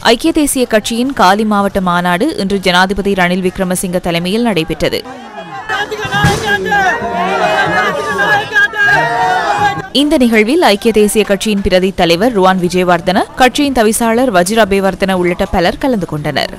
ஐக்கிய தேசிய கட்சியின் காலி மாவட்ட மாநாடு இன்று ஜனாதிபதி ரணில் விக்ரமசிங்க தலைமையில் நடைபெற்றது. இந்த நிகழ்வில் ஐக்கிய தேசிய கட்சியின் பிரதி தலைவர் ருவான் விஜயவர்தன, கட்சியின் தவிசாளர் வஜிர அபேவர்தன உள்ளிட்ட பலர் கலந்து கொண்டனர்.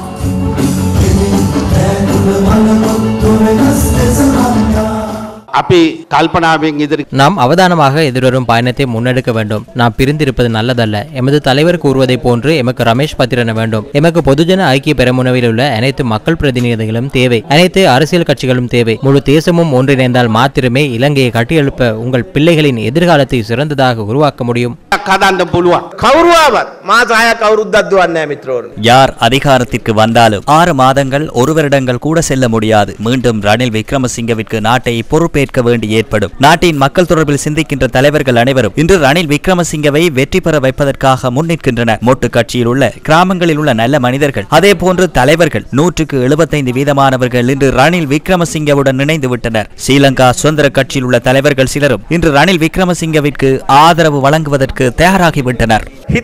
நாம் அவதானமாக எதிர்வரும் பயணத்தை முன்னெடுக்க வேண்டும். நாம் பிரிந்திருப்பது நல்லதல்ல. எமது தலைவர் கூறுவதை போன்று எமக்கு ரமேஷ் பத்திரன வேண்டும். எமக்கு பொதுஜன ஐக்கிய பெரமுனவில் உள்ள அனைத்து மக்கள் பிரதிநிதிகளும் தேவை. அனைத்து அரசியல் கட்சிகளும் தேவை. முழு தேசமும் ஒன்றிணைந்தால் மாத்திரமே இலங்கையை கட்டியெழுப்ப உங்கள் பிள்ளைகளின் எதிர்காலத்தை சிறந்ததாக உருவாக்க முடியும். யார் அதிகாரத்திற்கு வந்தாலும் 6 மாதங்கள் 1 வருடங்கள் கூட செல்ல முடியாது. மீண்டும் ரணில் விக்ரமசிங்கவிற்கு நாட்டை பொறுப்பேற்க வேண்டி ஏற்படும். நாட்டின் மக்கள் தொடர்பில் சிந்திக்கின்ற தலைவர்கள் அனைவரும் இன்று ரணில் விக்ரமசிங்கவை வெற்றி பெற வைப்பதற்காக முன்னிற்கின்றனர். மொட்டு கட்சியில் உள்ள கிராமங்களில் உள்ள நல்ல மனிதர்கள், அதே போன்று தலைவர்கள் 100% இன்று ரணில் விக்ரமசிங்கவுடன் இணைந்து விட்டனர். ஸ்ரீலங்கா சுதந்திர கட்சியில் உள்ள தலைவர்கள் சிலரும் இன்று ரணில் விக்ரமசிங்கவிற்கு ஆதரவு வழங்குவதற்கு தயாராகிவிட்டனர்.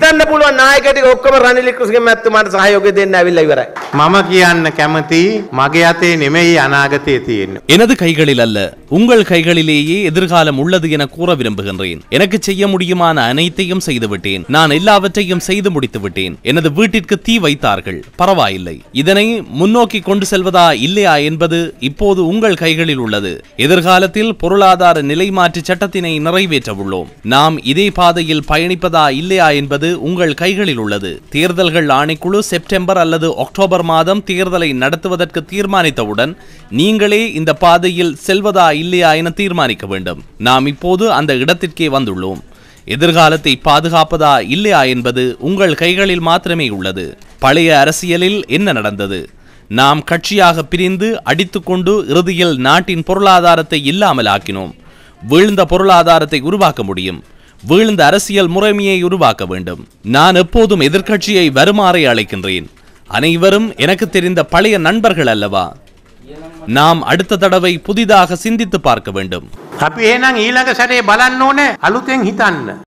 எனது கைகளில் அல்ல, உங்கள் கைகளிலேயே எதிர்காலம் உள்ளது என கூற விரும்புகின்றேன். எனக்கு செய்ய முடியுமான அனைத்தையும் செய்துவிட்டேன். நான் எல்லாவற்றையும் செய்து முடித்து விட்டேன். எனது வீட்டிற்கு தீ வைத்தார்கள், பரவாயில்லை. இதனை முன்னோக்கி கொண்டு செல்வதா இல்லையா என்பது இப்போது உங்கள் கைகளில் உள்ளது. எதிர்காலத்தில் பொருளாதார நிலை மாற்று சட்டத்தினை நிறைவேற்ற உள்ளோம். நாம் இதே பாதையில் பயணிப்பதா இல்லையா என்பது உங்கள் கைகளில் உள்ளது. தேர்தல்கள் ஆணைக்குழு செப்டம்பர் அல்லது அக்டோபர் மாதம் தேர்தலை நடத்துவதற்கு தீர்மானித்தவுடன் நீங்களே இந்த பாதையில் செல்வதா இல்லையா என தீர்மானிக்க வேண்டும். நாம் இப்போது அந்த இடத்திற்கே வந்துள்ளோம். எதிர்காலத்தை பாதுகாப்பதா இல்லையா என்பது உங்கள் கைகளில் மாத்திரமே உள்ளது. பழைய அரசியலில் என்ன நடந்தது? நாம் கட்சியாக பிரிந்து அடித்துக்கொண்டு இறுதியில் நாட்டின் பொருளாதாரத்தை இல்லாமல் ஆக்கினோம். வீழ்ந்த பொருளாதாரத்தை உருவாக்க முடியும். வீழ்ந்த அரசியல் முறைமையை உருவாக்க வேண்டும். நான் எப்போதும் எதிர்க்கட்சியை வருமாறை அழைக்கின்றேன். அனைவரும் எனக்கு தெரிந்த பழைய நண்பர்கள் அல்லவா? நாம் அடுத்த தடவை புதிதாக சிந்தித்து பார்க்க வேண்டும்.